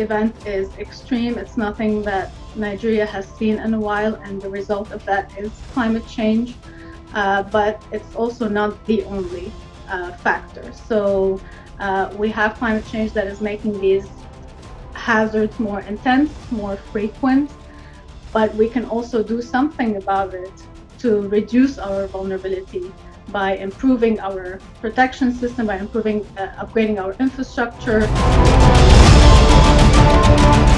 event is extreme. It's nothing that Nigeria has seen in a while, and the result of that is climate change. But it's also not the only factor. So we have climate change that is making these hazards more intense, more frequent, but we can also do something about it to reduce our vulnerability by improving our protection system, by improving, upgrading our infrastructure.